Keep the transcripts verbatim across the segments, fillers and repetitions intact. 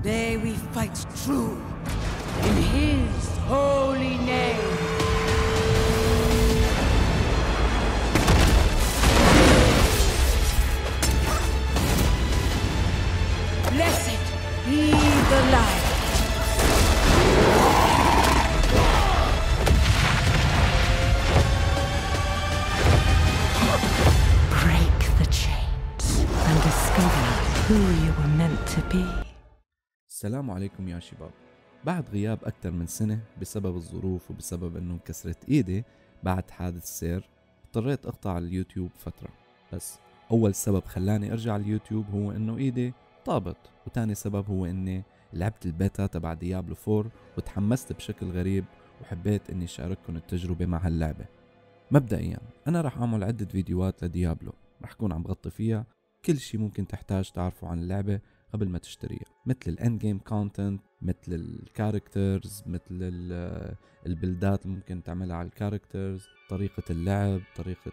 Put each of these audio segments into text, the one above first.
Today we fight true in His holy name. Blessed be the light. Break the chains and discover who you were meant to be. السلام عليكم يا شباب. بعد غياب أكثر من سنة بسبب الظروف وبسبب أنه انكسرت إيدي بعد حادث سير، اضطريت أقطع اليوتيوب فترة. بس أول سبب خلاني أرجع اليوتيوب هو أنه إيدي طابت، وتاني سبب هو أني لعبت البيتا تبع ديابلو فور وتحمست بشكل غريب وحبيت أني شارككم التجربة مع هاللعبة. مبدئيا أنا رح أعمل عدة فيديوهات لديابلو، رح أكون عم بغطي فيها كل شي ممكن تحتاج تعرفه عن اللعبة قبل ما تشتريها، مثل الاند جيم كونتنت، مثل الكاركترز، مثل البلدات اللي ممكن تعملها على الكاركترز، طريقة اللعب، طريقة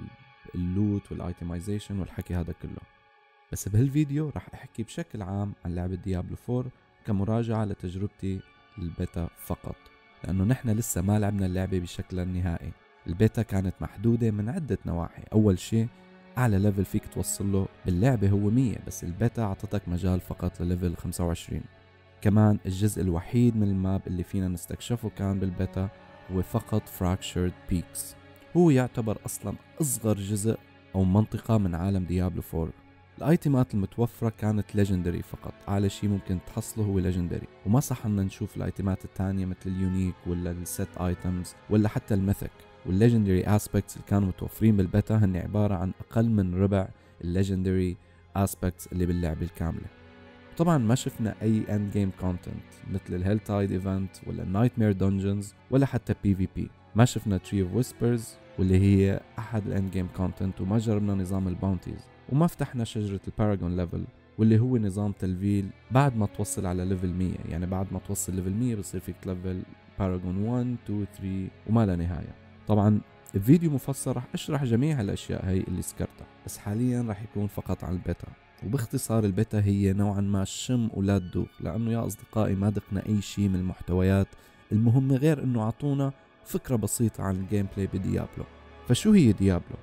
اللوت والايتمايزيشن والحكي هذا كله. بس بهالفيديو راح احكي بشكل عام عن لعبة ديابلو فور كمراجعة لتجربتي للبيتا فقط، لانه نحن لسه ما لعبنا اللعبة بشكلها النهائي. البيتا كانت محدودة من عدة نواحي. اول شيء اعلى ليفل فيك توصل له باللعبة هو مية، بس البيتا اعطتك مجال فقط لليفل خمسة وعشرين. كمان الجزء الوحيد من الماب اللي فينا نستكشفه كان بالبيتا هو فقط Fractured Peaks، هو يعتبر اصلا اصغر جزء او منطقة من عالم ديابلو فور. الايتمات المتوفرة كانت ليجندري فقط، اعلى شيء ممكن تحصله هو ليجندري، وما صح لنا نشوف الايتمات الثانية مثل اليونيك ولا الست ايتمز ولا حتى الميثك. والليجندري اسبكتس اللي كانوا متوفرين بالبيتا هن عبارة عن اقل من ربع الليجندري اسبكتس اللي باللعبة الكاملة. طبعا ما شفنا اي اند جيم كونتنت مثل الهيل تايد ايفنت ولا النايت مير دنجنز ولا حتى بي في بي. ما شفنا تري اوف ويسبرز واللي هي احد الاند جيم كونتنت، وما جربنا نظام الباونتيز، وما فتحنا شجرة الباراجون ليفل واللي هو نظام تلفيل بعد ما توصل على ليفل مية. يعني بعد ما توصل ليفل مية بصير فيك ليفل باراجون واحد اثنين ثلاثة وما لا نهاية. طبعا الفيديو مفصل رح اشرح جميع هالاشياء هي اللي ذكرتها، بس حاليا رح يكون فقط عن البيتا. وباختصار البيتا هي نوعا ما شم ولا تذوق، لانه يا اصدقائي ما دقنا اي شيء من المحتويات المهمة غير انه عطونا فكرة بسيطة عن الجيم بلاي بديابلو. فشو هي ديابلو؟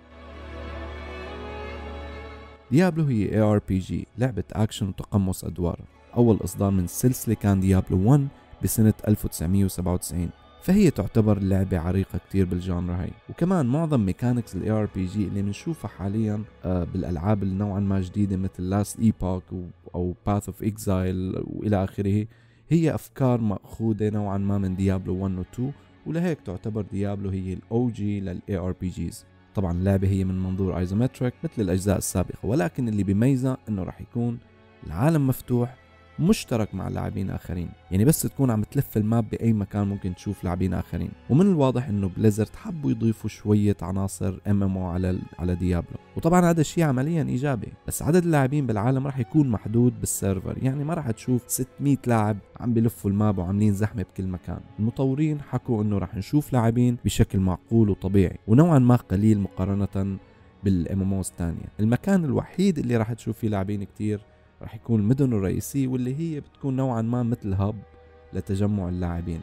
ديابلو هي اي ار بي جي، لعبة اكشن وتقمص ادوار. اول اصدار من السلسلة كان ديابلو واحد بسنة ألف وتسعمية وسبعة وتسعين، فهي تعتبر لعبة عريقة كتير بالجانرا هاي. وكمان معظم ميكانيكس الاي ار بي جي اللي بنشوفها حاليا آه بالالعاب اللي نوعا ما جديدة مثل لاست ايبوك او باث اوف اكزايل والى اخره، هي افكار ماخوذة نوعا ما من ديابلو واحد و اثنين، ولهيك تعتبر ديابلو هي الاو جي للاي ار بي جيز. طبعا اللعبة هي من منظور ايزومتريك مثل الاجزاء السابقة، ولكن اللي بيميزها انه راح يكون العالم مفتوح مشترك مع لاعبين اخرين، يعني بس تكون عم تلف الماب باي مكان ممكن تشوف لاعبين اخرين. ومن الواضح انه بليزرد حبوا يضيفوا شويه عناصر ام ام او على على ديابلو، وطبعا هذا الشيء عمليا ايجابي. بس عدد اللاعبين بالعالم راح يكون محدود بالسيرفر، يعني ما راح تشوف ستمية لاعب عم بلفوا الماب وعاملين زحمه بكل مكان. المطورين حكوا انه راح نشوف لاعبين بشكل معقول وطبيعي، ونوعا ما قليل مقارنه بالام ام اوز الثانيه. المكان الوحيد اللي راح تشوف فيه لاعبين كتير راح يكون المدن الرئيسية، واللي هي بتكون نوعا ما مثل هاب لتجمع اللاعبين.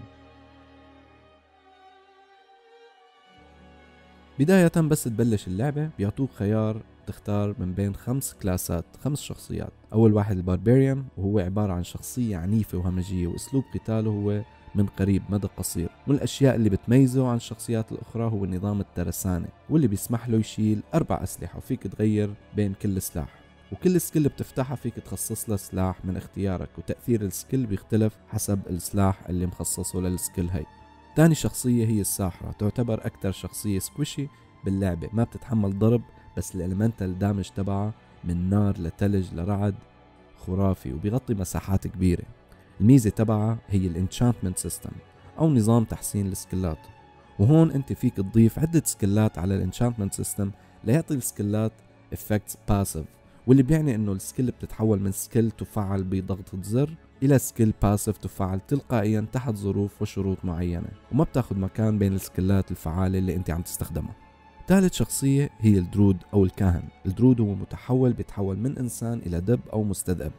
بداية بس تبلش اللعبة بيعطوك خيار تختار من بين خمس كلاسات، خمس شخصيات. أول واحد الباربيريان، وهو عبارة عن شخصية عنيفة وهمجية، وأسلوب قتاله هو من قريب مدى قصير. والأشياء اللي بتميزه عن الشخصيات الأخرى هو نظام الترسانة، واللي بيسمح له يشيل أربع أسلحة، وفيك تغير بين كل سلاح، وكل سكيل بتفتحها فيك تخصص له سلاح من اختيارك، وتأثير السكيل بيختلف حسب السلاح اللي مخصصه للسكيل هي. تاني شخصية هي الساحرة، تعتبر أكتر شخصية سكويشي باللعبة، ما بتتحمل ضرب، بس الالمنتال دامج تبعها من نار لتلج لرعد خرافي، وبيغطي مساحات كبيرة. الميزة تبعها هي الانشانتمنت سيستم أو نظام تحسين السكيلات، وهون انت فيك تضيف عدة سكيلات على الانشانتمنت سيستم ليعطي السكيلات افكتس باسيف، واللي بيعني انه السكيل بتتحول من سكيل تفعل بضغطة زر الى سكيل باسيف تفعل تلقائيا تحت ظروف وشروط معينة، وما بتاخد مكان بين السكيلات الفعالة اللي انت عم تستخدمها. ثالث شخصية هي الدرود او الكاهن. الدرود هو متحول، بيتحول من انسان الى دب او مستذئب.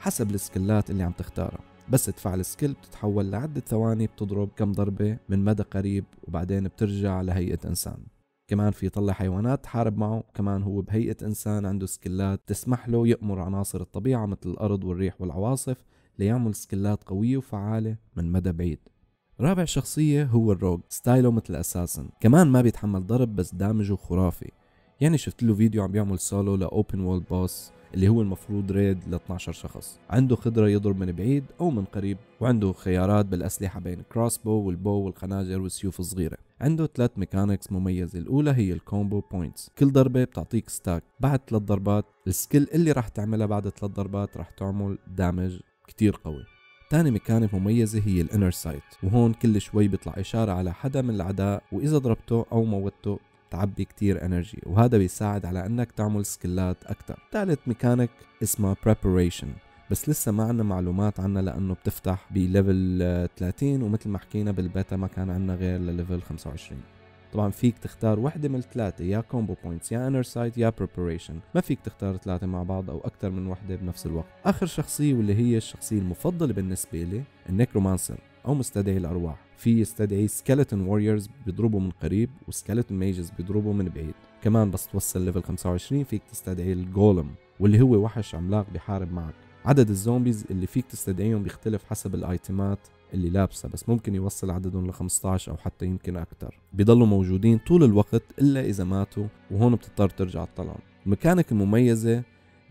حسب السكلات اللي عم تختارها. بس تفعل السكيل بتتحول لعدة ثواني، بتضرب كم ضربة من مدى قريب وبعدين بترجع لهيئة إنسان. كمان في يطلع حيوانات تحارب معه، كمان هو بهيئة إنسان عنده سكلات تسمح له يأمر عناصر الطبيعة مثل الأرض والريح والعواصف ليعمل سكلات قوية وفعالة من مدى بعيد. رابع شخصية هو الروج، ستايله مثل أساسن، كمان ما بيتحمل ضرب بس دامجه خرافي. يعني شفت له فيديو عم بيعمل سولو لأوبن وولد بوس اللي هو المفروض ريد ل اثني عشر شخص. عنده قدرة يضرب من بعيد أو من قريب، وعنده خيارات بالأسلحة بين الكروسبو والبو والخناجر والسيوف الصغيرة. عنده ثلاث ميكانيكس مميزة، الأولى هي الكومبو بوينتس، كل ضربة بتعطيك ستاك. بعد ثلاث ضربات السكيل اللي راح تعملها بعد ثلاث ضربات راح تعمل دامج كتير قوي. تاني ميكانيك مميزة هي الانر سايت، وهون كل شوي بيطلع إشارة على حدا من الأعداء، وإذا ضربته أو موته تعبي كتير انرجي، وهذا بيساعد على انك تعمل سكيلات اكتر. ثالث ميكانيك اسمها preparation، بس لسه ما عنا معلومات عنها لانه بتفتح بليفل ثلاثين، ومثل ما حكينا بالبيتا ما كان عنا غير لليفل خمسة وعشرين. طبعا فيك تختار وحده من الثلاثه، يا كومبو بوينتس يا انر سايت يا preparation، ما فيك تختار ثلاثه مع بعض او اكثر من وحده بنفس الوقت. اخر شخصيه واللي هي الشخصيه المفضله بالنسبه لي النيكرومانسر او مستدعي الارواح. في يستدعي سكيلتون ووريرز بيضربوا من قريب، وسكيلتون ميجز بيضربوا من بعيد. كمان بس توصل ليفل خمسة وعشرين فيك تستدعي الجولم واللي هو وحش عملاق بيحارب معك. عدد الزومبيز اللي فيك تستدعيهم بيختلف حسب الايتمات اللي لابسه، بس ممكن يوصل عددهم ل خمسة عشر او حتى يمكن اكثر. بيضلوا موجودين طول الوقت الا اذا ماتوا، وهون بتضطر ترجع تطلعهم. الميكانيك المميزه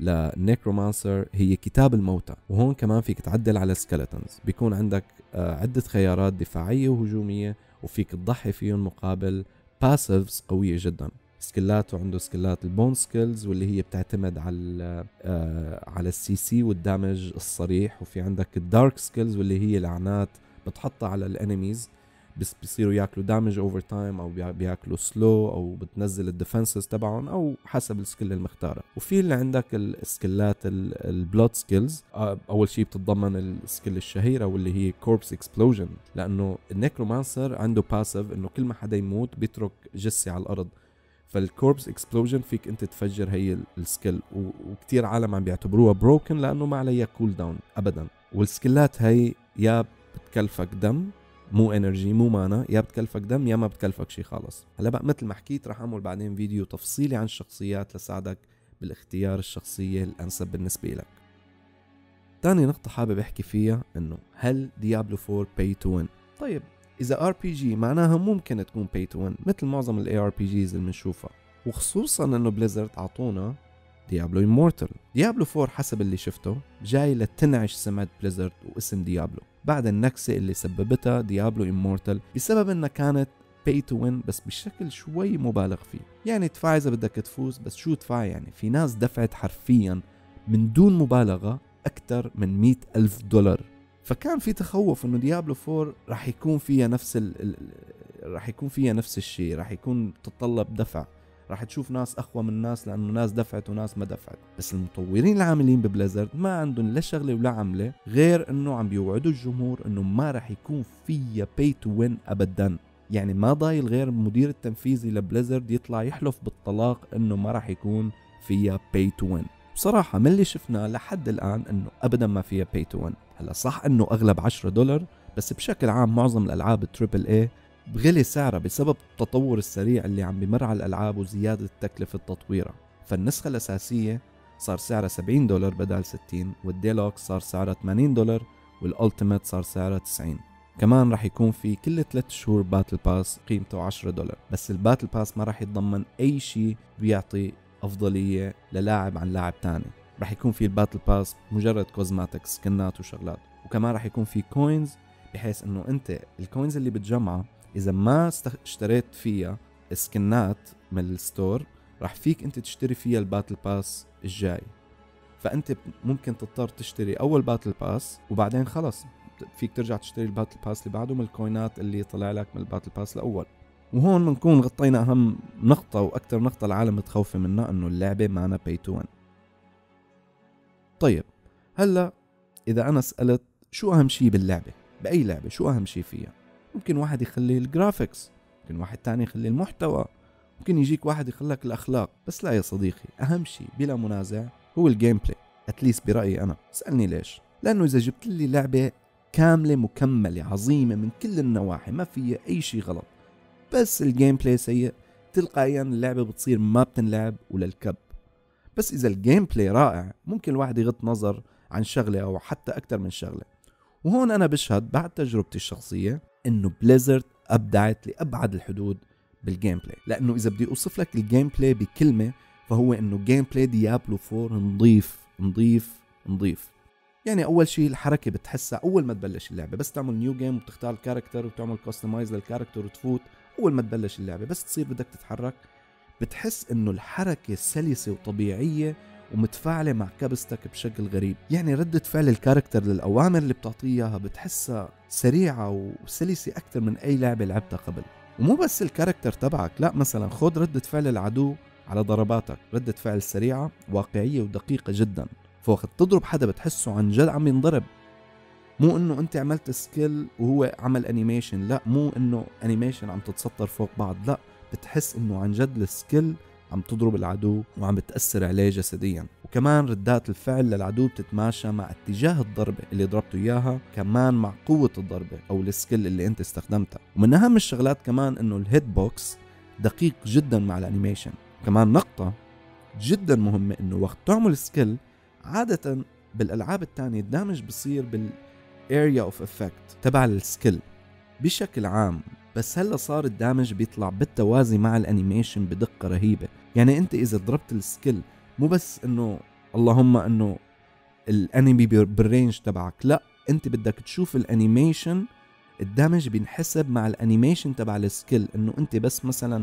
لنيكرومانسر هي كتاب الموتى، وهون كمان فيك تعدل على سكيلتونز. بيكون عندك عدة خيارات دفاعية وهجومية، وفيك تضحي فيهم مقابل باسيفز قوية جدا. سكيلاته عنده سكيلات البون سكيلز واللي هي بتعتمد على آه على السي سي والدامج الصريح، وفي عندك الدارك سكيلز واللي هي لعنات بتحطها على الانيميز بس بيصيروا ياكلوا دامج اوفر تايم، او بياكلوا سلو، او بتنزل الديفنسز تبعهم او حسب السكيل المختاره. وفي اللي عندك السكيلات البلود سكيلز، اول شيء بتتضمن السكيل الشهيره واللي هي كوربس اكسبلوجن، لانه النيكرومانسر عنده باسيف انه كل ما حدا يموت بيترك جثه على الارض، فالكوربس اكسبلوجن فيك انت تفجر هي السكيل، وكتير عالم عم بيعتبروها بروكن لانه ما عليها كول داون ابدا. والسكيلات هي يا بتكلفك دم مو انرجي مو مانا، يا بتكلفك دم يا ما بتكلفك شيء خالص. هلا بقى مثل ما حكيت رح اعمل بعدين فيديو تفصيلي عن الشخصيات لساعدك بالاختيار الشخصية الانسب بالنسبة لك. تاني نقطة حابب احكي فيها انه هل ديابلو فور pay to win؟ طيب اذا ار بي جي معناها ممكن تكون pay to win مثل معظم الاي ار بي جيز اللي بنشوفها، وخصوصا انه بليزرد عطونا ديابلو امورتال. ديابلو فور حسب اللي شفته جاي لتنعش سمعة بليزرد واسم ديابلو بعد النكسة اللي سببتها ديابلو امورتال بسبب انها كانت pay to win بس بشكل شوي مبالغ فيه. يعني ادفع اذا بدك تفوز، بس شو ادفع؟ يعني في ناس دفعت حرفيا من دون مبالغة اكثر من مئة الف دولار. فكان في تخوف انه ديابلو فور راح يكون فيها نفس ال راح يكون فيها نفس الشيء، راح يكون تتطلب دفع، راح تشوف ناس اقوى من ناس لانه ناس دفعت وناس ما دفعت. بس المطورين العاملين ببليزرد ما عندهم لا شغله ولا عمله غير انه عم بيوعدوا الجمهور انه ما راح يكون فيها pay to win ابدا. يعني ما ضايل غير المدير التنفيذي لبليزرد يطلع يحلف بالطلاق انه ما راح يكون فيها pay to win. بصراحه من اللي شفناه لحد الان انه ابدا ما فيها pay to win. هلا صح انه اغلب عشرة دولار، بس بشكل عام معظم الالعاب التريبل اي بغلي سعرها بسبب التطور السريع اللي عم بمر على الألعاب وزيادة تكلفة تطويرها. فالنسخة الأساسية صار سعرها سبعين دولار بدل ستين، والديلوكس صار سعرها ثمانين دولار، والألتيميت صار سعرها تسعين. كمان راح يكون في كل ثلاثة شهور باتل باس قيمته عشرة دولار، بس الباتل باس ما راح يتضمن أي شيء بيعطي أفضلية للاعب عن لاعب تاني. راح يكون في الباتل باس مجرد كوزماتيك سكنات وشغلات، وكمان راح يكون في كوينز بحيث انه انت الكوينز اللي بتجمعها اذا ما اشتريت فيها سكنات من الستور راح فيك انت تشتري فيها الباتل باس الجاي. فانت ممكن تضطر تشتري اول باتل باس وبعدين خلص فيك ترجع تشتري الباتل باس اللي بعده من الكوينات اللي طلع لك من الباتل باس الاول. وهون بنكون غطينا اهم نقطة واكثر نقطة العالم متخوفة منها، انه اللعبة معنا pay to win. طيب هلا اذا انا سألت شو اهم شيء باللعبة، باي لعبة شو اهم شيء فيها؟ ممكن واحد يخلي الجرافيكس، ممكن واحد تاني يخلي المحتوى، ممكن يجيك واحد يخلك الأخلاق، بس لا يا صديقي، أهم شيء بلا منازع هو الجيم بلاي. اتليست برأيي انا. اسألني ليش؟ لانه اذا جبت لي لعبة كاملة مكملة عظيمة من كل النواحي ما فيها اي شيء غلط، بس الجيم بلاي سيء، تلقائيا اللعبة بتصير ما بتنلعب وللكب. بس اذا الجيم بلاي رائع ممكن الواحد يغض نظر عن شغلة او حتى اكثر من شغلة. وهون انا بشهد بعد تجربتي الشخصية انه بليزرد ابدعت لابعد الحدود بالجيم بلاي. لانه اذا بدي اوصف لك الجيم بلاي بكلمة فهو انه جيم بلاي ديابلو فور نظيف نظيف نظيف. يعني اول شيء الحركة بتحسها اول ما تبلش اللعبة، بس تعمل نيو جيم وبتختار الكاركتر وتعمل كاستمايز للكاركتر وتفوت، اول ما تبلش اللعبة بس تصير بدك تتحرك بتحس انه الحركة سلسة وطبيعية ومتفاعلة مع كبستك بشكل غريب. يعني ردة فعل الكاركتر للأوامر اللي بتعطيها بتحسها سريعة وسلسة أكثر من أي لعبة لعبتها قبل. ومو بس الكاركتر تبعك، لا مثلا خود ردة فعل العدو على ضرباتك، ردة فعل سريعة واقعية ودقيقة جدا. فوقت تضرب حدا بتحسه عن جد عم ينضرب، مو انه انت عملت سكيل وهو عمل انيميشن، لا مو انه انيميشن عم تتسطر فوق بعض، لا بتحس انه عن جد السكيل عم تضرب العدو وعم بتأثر عليه جسديا. وكمان ردات الفعل للعدو بتتماشى مع اتجاه الضربة اللي ضربته اياها، كمان مع قوة الضربة او السكيل اللي انت استخدمتها. ومن اهم الشغلات كمان انه الهيت بوكس دقيق جدا مع الانيميشن. كمان نقطة جدا مهمة انه وقت تعمل سكيل عادة بالالعاب التانية الدامج بصير بالاريا اوف افكت تبع السكيل بشكل عام، بس هلا صار الدامج بيطلع بالتوازي مع الانيميشن بدقة رهيبة. يعني انت اذا ضربت السكيل مو بس انه اللهم انه الانمي بالرينج تبعك، لا انت بدك تشوف الانيميشن، الدامج بينحسب مع الانيميشن تبع السكيل. انه انت بس مثلا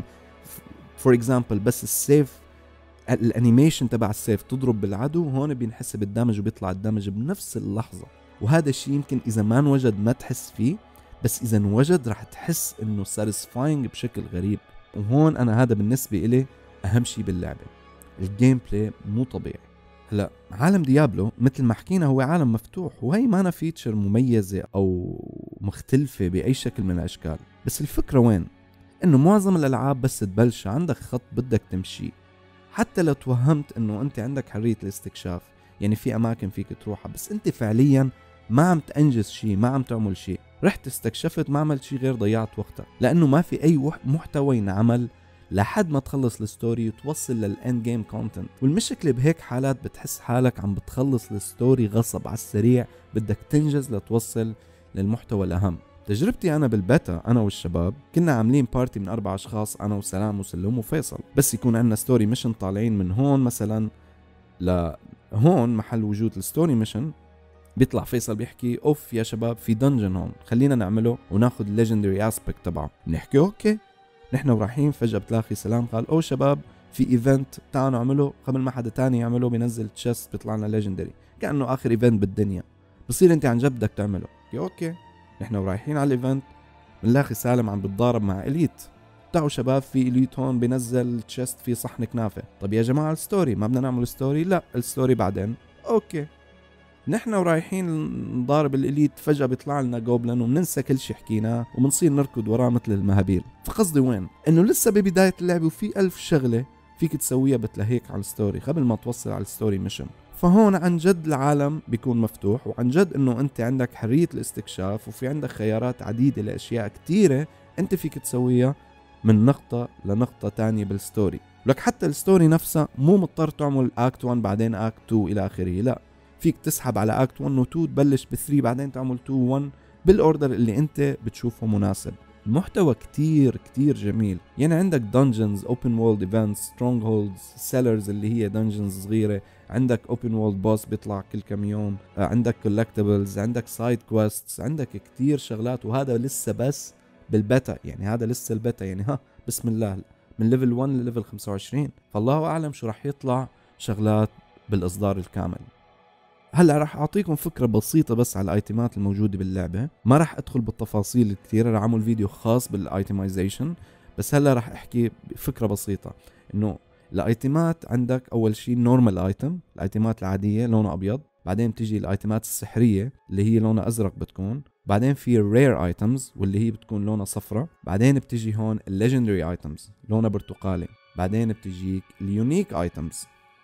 فور اكزامبل بس السيف، الانيميشن تبع السيف تضرب بالعدو، هون بينحسب الدامج وبيطلع الدامج بنفس اللحظة. وهذا الشيء يمكن اذا ما انوجد ما تحس فيه، بس اذا انوجد رح تحس انه ساتيسفاينج بشكل غريب. وهون انا هذا بالنسبة إلي اهم شيء باللعبة، الجيم بلاي مو طبيعي. هلا عالم ديابلو مثل ما حكينا هو عالم مفتوح، وهي ما أنا فيتشر مميزة او مختلفة باي شكل من الاشكال. بس الفكرة وين؟ انه معظم الالعاب بس تبلش عندك خط بدك تمشي، حتى لو توهمت انه انت عندك حرية الاستكشاف، يعني في اماكن فيك تروحها، بس انت فعليا ما عم تنجز شيء، ما عم تعمل شيء. رحت استكشفت ما عملت شيء غير ضيعت وقتك، لانه ما في اي محتوى ينعمل لحد ما تخلص الستوري وتوصل للاند جيم كونتنت. والمشكلة بهيك حالات بتحس حالك عم بتخلص الستوري غصب على السريع، بدك تنجز لتوصل للمحتوى الاهم. تجربتي انا بالبيتا انا والشباب كنا عاملين بارتي من اربع اشخاص، انا وسلام وسلوم وفيصل، بس يكون عندنا ستوري ميشن طالعين من هون مثلا لهون محل وجود الستوري ميشن، بيطلع فيصل بيحكي اوف يا شباب في دنجن هون خلينا نعمله وناخذ الليجندري اسبكت تبعه. بنحكي اوكي، نحن ورايحين فجأة بتلاقي سلام قال او شباب في ايفنت تعالوا نعمله قبل ما حدا تاني يعمله، بينزل تشيست بيطلع لنا ليجندري كأنه اخر ايفنت بالدنيا، بصير انت عن جد بدك تعمله. اوكي نحن ورايحين على الايفنت بنلاقي سالم عم بتضارب مع اليت، تعالوا شباب في اليت هون بينزل تشيست في صحن كنافة. طب يا جماعة الستوري ما بدنا نعمل ستوري؟ لا الستوري بعدين. اوكي نحن ورايحين نضارب الاليت فجأة بيطلع لنا جوبلن وبننسى كل شيء حكيناه وبنصير نركض وراه مثل المهابيل. فقصدي وين؟ انه لسه ببداية اللعبة وفي ألف شغلة فيك تسويها بتلهيك على الستوري قبل ما توصل على الستوري ميشن. فهون عن جد العالم بيكون مفتوح، وعن جد انه انت عندك حرية الاستكشاف وفي عندك خيارات عديدة لاشياء كتيرة انت فيك تسويها من نقطة لنقطة تانية بالستوري. لك حتى الستوري نفسها مو مضطر تعمل اكت واحد بعدين اكت اثنين الى اخره، لا فيك تسحب على اكت واحد و اثنين تبلش ب ثلاثة بعدين تعمل اثنين و واحد بالاوردر اللي انت بتشوفه مناسب. المحتوى كتير كتير جميل، يعني عندك دنجنز، اوبن وورلد ايفنتس، سترونج هولدز، سيلرز اللي هي دنجنز صغيره، عندك اوبن وورلد بوس بيطلع كل كم يوم، عندك كولكتبلز، عندك سايد كويستس، عندك كتير شغلات. وهذا لسه بس بالبيتا، يعني هذا لسه البيتا، يعني ها بسم الله من ليفل واحد لليفل خمسة وعشرين، فالله اعلم شو راح يطلع شغلات بالاصدار الكامل. هلا راح اعطيكم فكره بسيطه بس على الايتمات الموجوده باللعبه، ما راح ادخل بالتفاصيل الكثيره، راح اعمل فيديو خاص بالايتمايزيشن، بس هلا راح احكي فكره بسيطه. انه الايتمات عندك اول شيء نورمال ايتم، الايتمات العاديه لونها ابيض، بعدين بتيجي الايتمات السحريه اللي هي لونها ازرق بتكون، بعدين في الرير ايتمز واللي هي بتكون لونها صفرة، بعدين بتيجي هون الليجندري ايتمز لونها برتقالي، بعدين بتجيك اليونيك ايتمز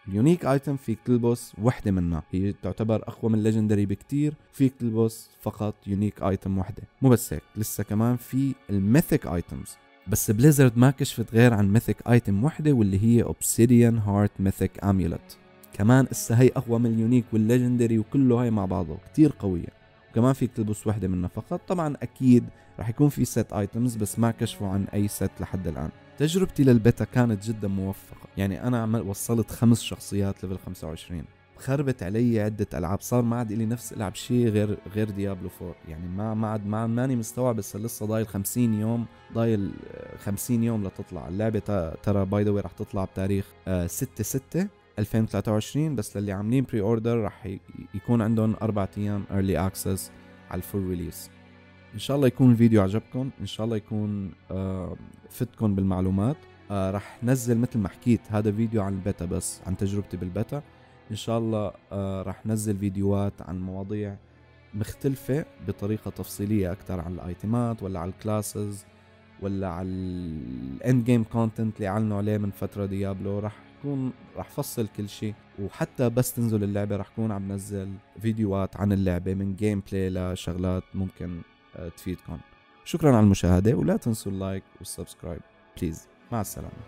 اليونيك ايتم فيك تلبس وحده منها، هي تعتبر اقوى من الليجندري بكتير، فيك تلبس فقط يونيك ايتم وحده. مو بس هيك، لسه كمان في الميثيك ايتمز، بس بليزرد ما كشفت غير عن ميثيك ايتم وحده واللي هي اوبسيديان هارت ميثيك اميولت. كمان اسا هي اقوى من اليونيك والليجندري وكله هاي مع بعضه كتير قويه، وكمان فيك تلبس وحده منها فقط. طبعا اكيد رح يكون في سيت ايتمز بس ما كشفوا عن اي سيت لحد الان. تجربتي للبيتا كانت جدا موفقه، يعني انا عمل وصلت خمس شخصيات ليفل خمسة وعشرين، خربت علي عده العاب، صار ما عاد لي نفس العب شيء غير غير ديابلو فور. يعني ما ما عاد ما ماني مستوعب، بس لسه ضايل خمسين يوم، ضايل خمسين يوم لتطلع اللعبه. ترى باي ذا واي رح تطلع بتاريخ ستة ستة ألفين وثلاثة وعشرين، بس للي عاملين بري اوردر رح يكون عندهم أربعة ايام ايرلي اكسس على الفول ريليس. ان شاء الله يكون الفيديو عجبكم، ان شاء الله يكون آه فتكم بالمعلومات. آه رح نزل مثل ما حكيت هذا فيديو عن البيتا، بس عن تجربتي بالبيتا. ان شاء الله آه رح نزل فيديوهات عن مواضيع مختلفة بطريقة تفصيلية اكثر، عن الايتمات ولا على الكلاسز ولا على الاند جيم كونتنت اللي اعلنوا عليه من فترة ديابلو. رح كون رح فصل كل شيء، وحتى بس تنزل اللعبة رح كون عم نزل فيديوهات عن اللعبة من جيم بلاي لشغلات ممكن تفيدكم. شكرا على المشاهدة، ولا تنسوا اللايك والسبسكرايب بليز. مع السلامة.